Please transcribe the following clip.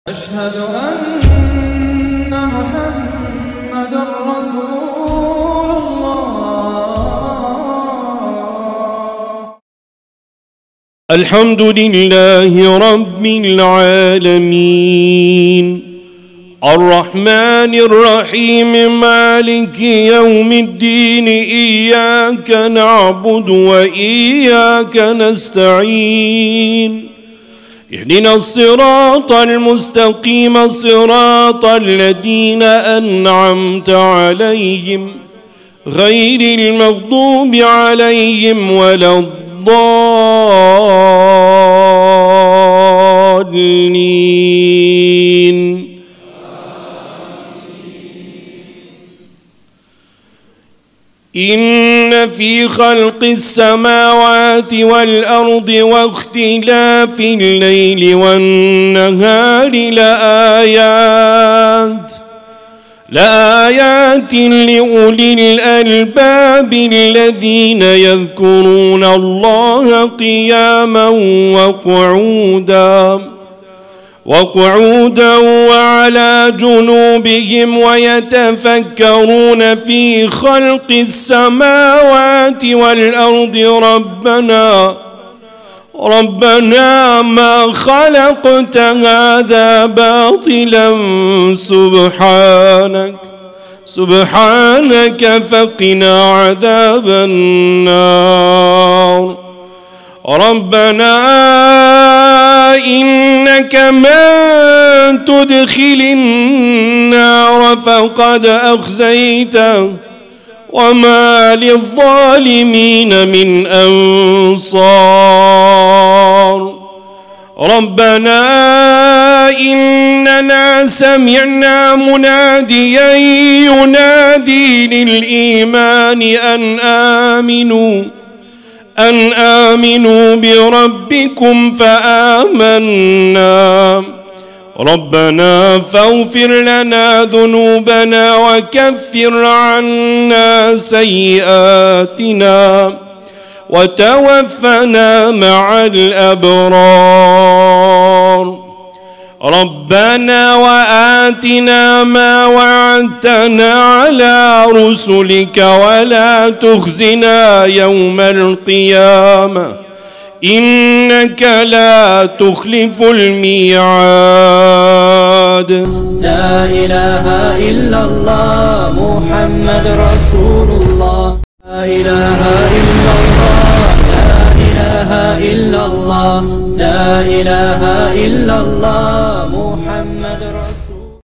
أشهد أن محمدًا رسول الله. الحمد لله رب العالمين الرحمن الرحيم مالك يوم الدين إياك نعبد وإياك نستعين اهدنا الصراط المستقيم صراط الذين أنعمت عليهم غير المغضوب عليهم ولا الضالين. إن في خلق السماوات والأرض واختلاف الليل والنهار لآيات لأولي الألباب الذين يذكرون الله قياما وقعودا وعلى جنوبهم ويتفكرون في خلق السماوات والأرض ربنا ما خلقت هذا باطلا سبحانك فقنا عذاب النار. ربنا إنك من تدخل النار فقد أخزيته وما للظالمين من أنصار. ربنا إننا سمعنا مناديا ينادي للإيمان أن آمنوا بربكم فآمنا. ربنا فاغفر لنا ذنوبنا وكفر عنا سيئاتنا وتوفنا مع الأبرار. ربنا وآتنا ما وعدتنا على رسلك ولا تخزنا يوم القيامة إنك لا تخلف الميعاد. لا إله إلا الله محمد رسول الله. لا إله إلا الله. لا إله إلا الله. لا إله إلا الله محمد رسول الله.